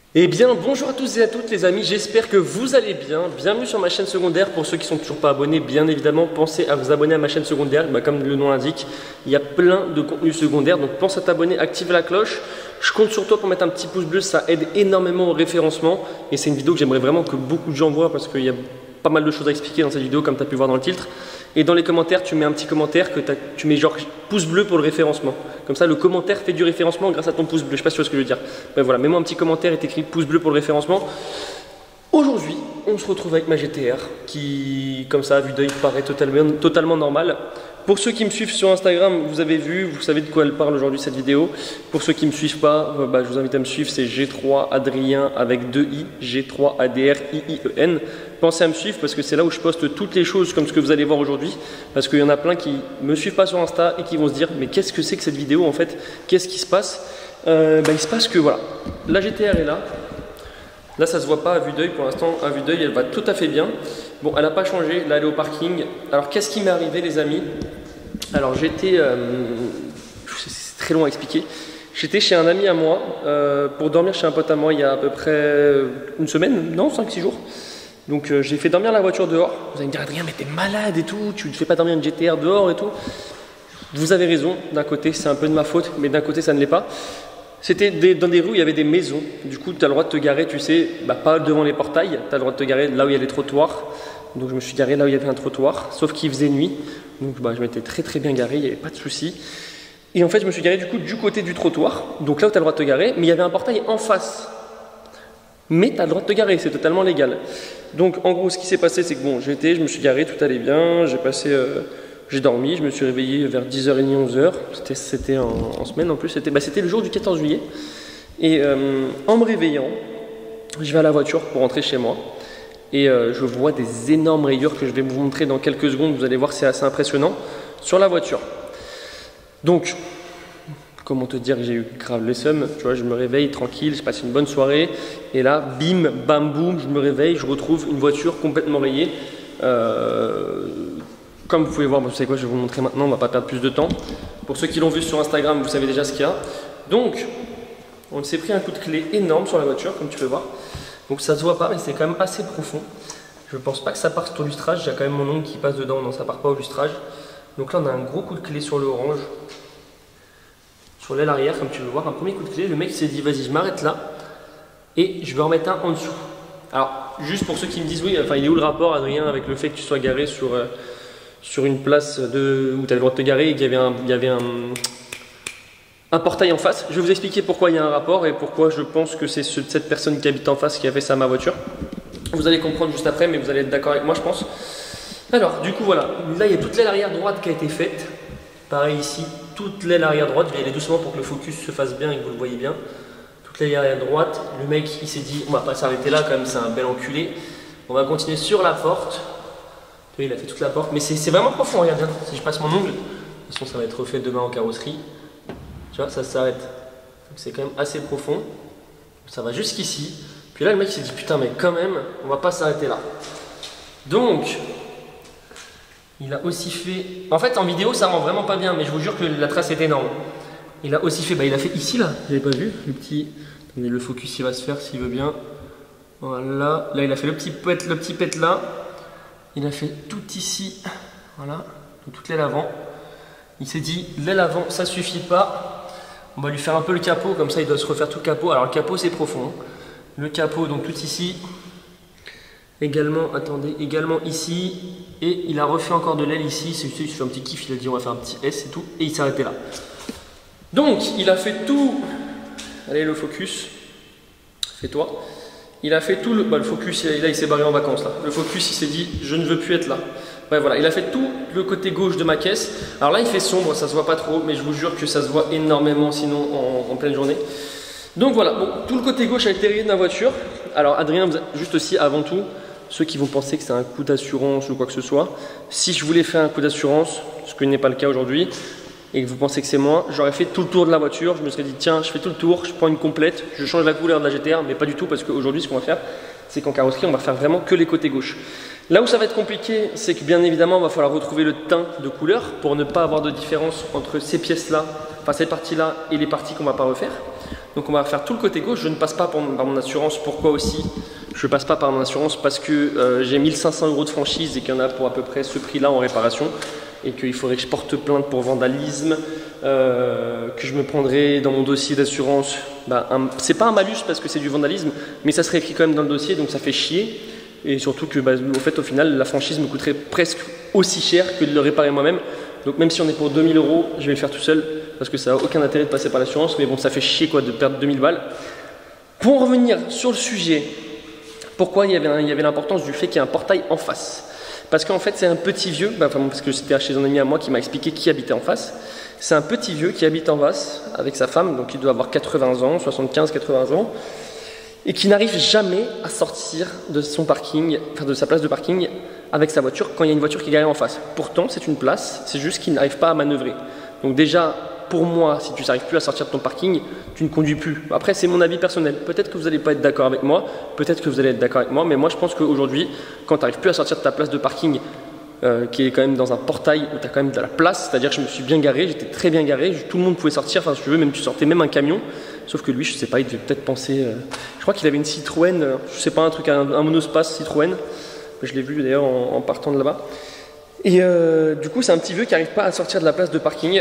Eh bien, bonjour à tous et à toutes les amis, j'espère que vous allez bien. Bienvenue sur ma chaîne secondaire. Pour ceux qui ne sont toujours pas abonnés, bien évidemment, pensez à vous abonner à ma chaîne secondaire. Comme le nom l'indique, il y a plein de contenus secondaires, donc pense à t'abonner, active la cloche. Je compte sur toi pour mettre un petit pouce bleu, ça aide énormément au référencement. Et c'est une vidéo que j'aimerais vraiment que beaucoup de gens voient parce qu'il y a pas mal de choses à expliquer dans cette vidéo, comme tu as pu voir dans le titre. Et dans les commentaires, tu mets un petit commentaire que tu mets genre pouce bleu pour le référencement. Comme ça, le commentaire fait du référencement grâce à ton pouce bleu. Je sais pas si tu vois ce que je veux dire. Ben voilà, mets-moi un petit commentaire et t'écris pouce bleu pour le référencement. Aujourd'hui, on se retrouve avec ma GTR qui, comme ça, à vue d'œil, paraît totalement normal. Pour ceux qui me suivent sur Instagram, vous avez vu, vous savez de quoi elle parle aujourd'hui cette vidéo. Pour ceux qui ne me suivent pas, je vous invite à me suivre, c'est G3 Adrien avec 2 I, G3 ADRIIEN. Pensez à me suivre parce que c'est là où je poste toutes les choses comme ce que vous allez voir aujourd'hui. Parce qu'il y en a plein qui ne me suivent pas sur Insta et qui vont se dire mais qu'est-ce que c'est que cette vidéo en fait? Qu'est-ce qui se passe? Il se passe que voilà, la GTR est là. Là, ça se voit pas à vue d'œil pour l'instant. À vue d'œil, elle va tout à fait bien. Bon, elle n'a pas changé. Là, elle est au parking. Alors, qu'est-ce qui m'est arrivé, les amis? Alors, j'étais. C'est très long à expliquer. J'étais chez un ami à moi pour dormir chez un pote à moi il y a à peu près une semaine, non, 5-6 jours. Donc, j'ai fait dormir la voiture dehors. Vous allez me dire, Adrien, mais t'es malade et tout. Tu ne fais pas dormir une GTR dehors et tout. Vous avez raison. D'un côté, c'est un peu de ma faute, mais d'un côté, ça ne l'est pas. C'était dans des rues où il y avait des maisons. Du coup, tu as le droit de te garer, tu sais, pas devant les portails. Tu as le droit de te garer là où il y a les trottoirs. Donc, je me suis garé là où il y avait un trottoir, sauf qu'il faisait nuit. Donc, je m'étais très bien garé, il n'y avait pas de souci. Et en fait, je me suis garé du coup du côté du trottoir. Donc là où tu as le droit de te garer, mais il y avait un portail en face. Mais tu as le droit de te garer, c'est totalement légal. Donc, en gros, ce qui s'est passé, c'est que bon, je me suis garé, tout allait bien. J'ai dormi, je me suis réveillé vers 10h30, 11h. C'était en semaine en plus. C'était le jour du 14 juillet. Et en me réveillant, je vais à la voiture pour rentrer chez moi. Et je vois des énormes rayures que je vais vous montrer dans quelques secondes. Vous allez voir, c'est assez impressionnant sur la voiture. Donc, comment te dire que j'ai eu grave les seums. Tu vois, je me réveille tranquille, je passe une bonne soirée. Et là, bim, bam, boum, je me réveille, je retrouve une voiture complètement rayée. Comme vous pouvez voir, vous savez quoi, je vais vous montrer maintenant, on ne va pas perdre plus de temps. Pour ceux qui l'ont vu sur Instagram, vous savez déjà ce qu'il y a. Donc, on s'est pris un coup de clé énorme sur la voiture, comme tu peux voir. Donc ça se voit pas, mais c'est quand même assez profond. Je ne pense pas que ça parte au lustrage, j'ai quand même mon ongle qui passe dedans, non ça part pas au lustrage. Donc là on a un gros coup de clé sur le orange. Sur l'aile arrière, comme tu peux voir, un premier coup de clé. Le mec s'est dit, vas-y, je m'arrête là. Et je vais en mettre un en dessous. Alors, juste pour ceux qui me disent, oui, enfin il est où le rapport, Adrien, avec le fait que tu sois garé sur une place où tu as le droit de te garer et qu'il y avait un portail en face. Je vais vous expliquer pourquoi il y a un rapport et pourquoi je pense que c'est cette personne qui habite en face qui a fait ça à ma voiture. Vous allez comprendre juste après, mais vous allez être d'accord avec moi, je pense. Alors, du coup, voilà. Là, il y a toute l'aile arrière droite qui a été faite. Pareil ici, toute l'aile arrière droite. Je vais aller doucement pour que le focus se fasse bien et que vous le voyez bien. Toute l'aile arrière droite. Le mec, il s'est dit, on va pas s'arrêter là, quand même, c'est un bel enculé. On va continuer sur la porte. Il a fait toute la porte, mais c'est vraiment profond, regarde bien. Si je passe mon ongle, de toute façon ça va être refait demain en carrosserie. Tu vois, ça s'arrête. C'est quand même assez profond. Ça va jusqu'ici. Puis là, le mec s'est dit putain, mais quand même, on va pas s'arrêter là. Donc, il a aussi fait. En fait, en vidéo, ça rend vraiment pas bien, mais je vous jure que la trace est énorme. Il a aussi fait, il a fait ici là, j'avais pas vu, le petit. Attendez, le focus il va se faire s'il veut bien. Voilà. Là, il a fait le petit pet là. Il a fait tout ici, voilà, toute l'aile avant. Il s'est dit, l'aile avant, ça suffit pas. On va lui faire un peu le capot, comme ça il doit se refaire tout le capot. Alors le capot c'est profond. Le capot, donc tout ici. Également, attendez, également ici. Et il a refait encore de l'aile ici. Il se fait un petit kiff, il a dit on va faire un petit S et tout. Et il s'est arrêté là. Donc il a fait tout. Allez, le focus. Fais-toi. Il a fait tout le focus, là il s'est barré en vacances là. Le focus il s'est dit je ne veux plus être là. Ouais, voilà, il a fait tout le côté gauche de ma caisse. Alors là il fait sombre, ça se voit pas trop, mais je vous jure que ça se voit énormément sinon en pleine journée. Donc voilà, bon, tout le côté gauche a été rayé de ma voiture. Alors Adrien, juste aussi avant tout, ceux qui vont penser que c'est un coup d'assurance ou quoi que ce soit, si je voulais faire un coup d'assurance, ce qui n'est pas le cas aujourd'hui, et que vous pensez que c'est moi, j'aurais fait tout le tour de la voiture, je me serais dit tiens, je fais tout le tour, je prends une complète, je change la couleur de la GTR, mais pas du tout parce qu'aujourd'hui ce qu'on va faire, c'est qu'en carrosserie on va faire vraiment que les côtés gauche. Là où ça va être compliqué, c'est que bien évidemment il va falloir retrouver le teint de couleur pour ne pas avoir de différence entre ces pièces là, enfin cette partie là et les parties qu'on va pas refaire. Donc on va refaire tout le côté gauche. Je ne passe pas par mon assurance. Pourquoi aussi? Je ne passe pas par mon assurance parce que j'ai 1500 € de franchise et qu'il y en a pour à peu près ce prix-là en réparation. Et qu'il faudrait que je porte plainte pour vandalisme, que je me prendrais dans mon dossier d'assurance. C'est pas un malus parce que c'est du vandalisme, mais ça serait écrit quand même dans le dossier, donc ça fait chier. Et surtout que au final, la franchise me coûterait presque aussi cher que de le réparer moi-même. Donc même si on est pour 2000 €, je vais le faire tout seul parce que ça n'a aucun intérêt de passer par l'assurance. Mais bon, ça fait chier quoi de perdre 2000 balles. Pour en revenir sur le sujet, pourquoi il y avait l'importance du fait qu'il y ait un portail en face? Parce qu'en fait, c'est un petit vieux, parce que c'était chez un ami à moi qui m'a expliqué qui habitait en face. C'est un petit vieux qui habite en face avec sa femme, donc il doit avoir 80 ans, 75-80 ans, et qui n'arrive jamais à sortir de son parking, de sa place de parking avec sa voiture quand il y a une voiture qui est garée en face. Pourtant, c'est une place, c'est juste qu'il n'arrive pas à manœuvrer. Donc déjà, pour moi, si tu n'arrives plus à sortir de ton parking, tu ne conduis plus. Après, c'est mon avis personnel. Peut-être que vous n'allez pas être d'accord avec moi, peut-être que vous allez être d'accord avec moi, mais moi, je pense qu'aujourd'hui, quand tu n'arrives plus à sortir de ta place de parking, qui est quand même dans un portail où tu as quand même de la place, c'est-à-dire que je me suis bien garé, j'étais très bien garé, tout le monde pouvait sortir, enfin, si tu veux, même tu sortais même un camion, sauf que lui, je sais pas, il devait peut-être penser, je crois qu'il avait une Citroën, je sais pas, un monospace Citroën, je l'ai vu d'ailleurs en partant de là-bas. Et du coup, c'est un petit vieux qui n'arrive pas à sortir de la place de parking.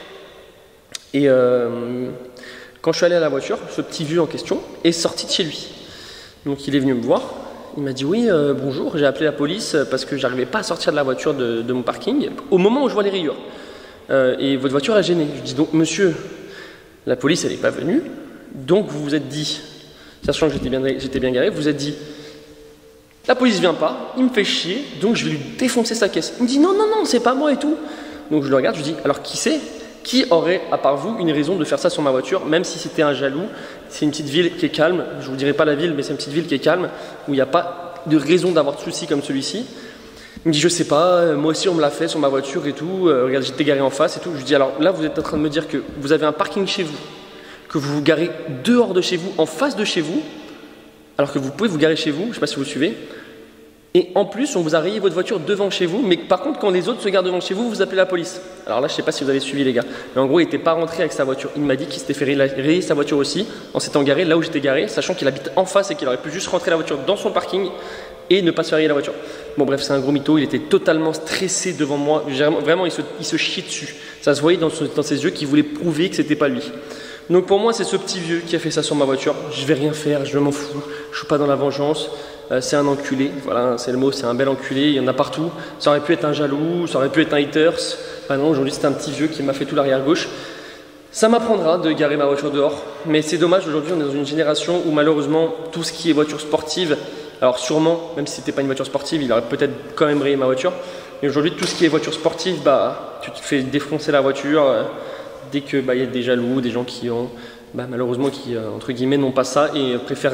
Et quand je suis allé à la voiture, ce petit vieux en question est sorti de chez lui. Donc il est venu me voir, il m'a dit oui, bonjour, j'ai appelé la police parce que j'arrivais pas à sortir de la voiture de mon parking au moment où je vois les rayures. Et votre voiture a gêné. Je dis donc monsieur, la police elle n'est pas venue, donc vous vous êtes dit, sachant que j'étais bien garé, vous vous êtes dit la police vient pas, il me fait chier, donc je vais lui défoncer sa caisse. Il me dit non, non, non, c'est pas moi et tout. Donc je le regarde, je lui dis alors qui c'est? Qui aurait, à part vous, une raison de faire ça sur ma voiture, même si c'était un jaloux? C'est une petite ville qui est calme, je ne vous dirai pas la ville, mais c'est une petite ville qui est calme, où il n'y a pas de raison d'avoir de soucis comme celui-ci. Il me dit, je sais pas, moi aussi on me l'a fait sur ma voiture et tout, regarde, j'étais garé en face et tout. Je lui dis, alors là, vous êtes en train de me dire que vous avez un parking chez vous, que vous vous garez dehors de chez vous, en face de chez vous, alors que vous pouvez vous garer chez vous, je ne sais pas si vous suivez. Et en plus, on vous a rayé votre voiture devant chez vous, mais par contre, quand les autres se garent devant chez vous, vous appelez la police. Alors là, je ne sais pas si vous avez suivi les gars, mais en gros, il n'était pas rentré avec sa voiture. Il m'a dit qu'il s'était fait rayer sa voiture aussi, en s'étant garé là où j'étais garé, sachant qu'il habite en face et qu'il aurait pu juste rentrer la voiture dans son parking et ne pas se faire rayer la voiture. Bon bref, c'est un gros mytho, il était totalement stressé devant moi, vraiment il se chiait dessus. Ça se voyait dans ses yeux qu'il voulait prouver que c'était pas lui. Donc pour moi, c'est ce petit vieux qui a fait ça sur ma voiture. Je vais rien faire, je m'en fous, je suis pas dans la vengeance. C'est un enculé, voilà, c'est le mot, c'est un bel enculé, il y en a partout. Ça aurait pu être un jaloux, ça aurait pu être un haters. Enfin non, aujourd'hui c'est un petit vieux qui m'a fait tout l'arrière gauche. Ça m'apprendra de garer ma voiture dehors, mais c'est dommage, aujourd'hui on est dans une génération où malheureusement tout ce qui est voiture sportive, alors sûrement, même si c'était pas une voiture sportive, il aurait peut-être quand même rayé ma voiture. Mais aujourd'hui tout ce qui est voiture sportive, tu te fais défoncer la voiture dès que y a des jaloux, des gens qui ont malheureusement qui entre guillemets n'ont pas ça et préfèrent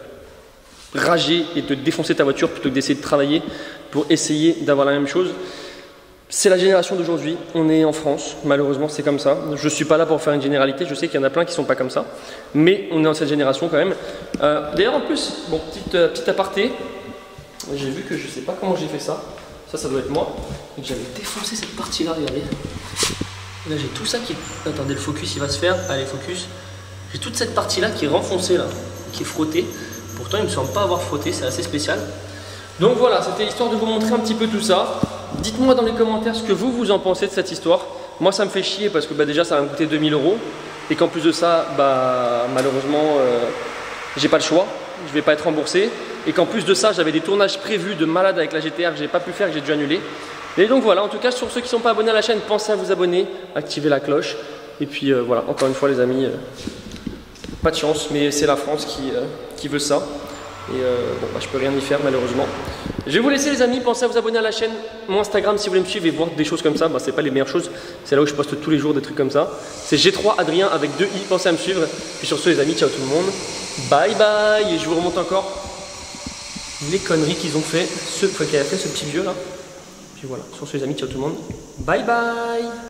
rager et te défoncer ta voiture plutôt que d'essayer de travailler pour essayer d'avoir la même chose. C'est la génération d'aujourd'hui, on est en France, malheureusement c'est comme ça. Je ne suis pas là pour faire une généralité, je sais qu'il y en a plein qui ne sont pas comme ça, mais on est dans cette génération quand même. D'ailleurs en plus, bon, petit aparté, j'ai vu que je ne sais pas comment j'ai fait ça, ça doit être moi, et que j'avais défoncé cette partie-là, regardez. Là j'ai tout ça qui... Attendez, le focus il va se faire, allez focus. J'ai toute cette partie-là qui est renfoncée là, qui est frottée. Pourtant, il ne me semble pas avoir frotté, c'est assez spécial. Donc voilà, c'était histoire de vous montrer un petit peu tout ça. Dites-moi dans les commentaires ce que vous en pensez de cette histoire. Moi, ça me fait chier parce que déjà, ça va me coûter 2000 € et qu'en plus de ça, malheureusement, j'ai pas le choix. Je vais pas être remboursé. Et qu'en plus de ça, j'avais des tournages prévus de malade avec la GTR que j'ai pas pu faire, que j'ai dû annuler. Et donc voilà, en tout cas, sur ceux qui ne sont pas abonnés à la chaîne, pensez à vous abonner, activez la cloche. Et puis voilà, encore une fois, les amis. Pas de chance, mais c'est la France qui veut ça. Et je peux rien y faire malheureusement. Je vais vous laisser les amis, pensez à vous abonner à la chaîne. Mon Instagram si vous voulez me suivre et voir des choses comme ça, c'est pas les meilleures choses. C'est là où je poste tous les jours des trucs comme ça. C'est G3 Adrien avec 2 i, pensez à me suivre. Puis sur ce les amis, ciao tout le monde. Bye bye. Et je vous remonte encore les conneries qu'ils ont fait, qu'il a fait ce petit vieux là. Puis voilà, sur ce les amis, ciao tout le monde. Bye bye.